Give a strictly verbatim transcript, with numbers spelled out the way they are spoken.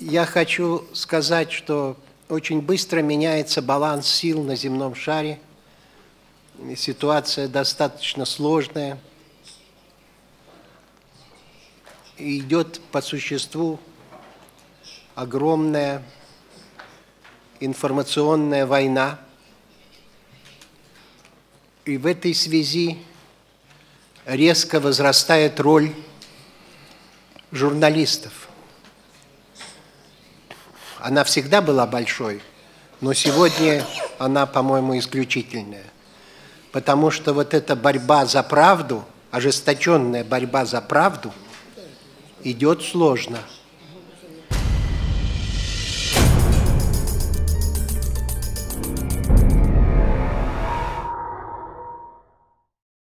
Я хочу сказать, что очень быстро меняется баланс сил на земном шаре. Ситуация достаточно сложная. И идет по существу огромная информационная война. И в этой связи резко возрастает роль журналистов. Она всегда была большой, но сегодня она, по-моему, исключительная. Потому что вот эта борьба за правду, ожесточенная борьба за правду, идет сложно.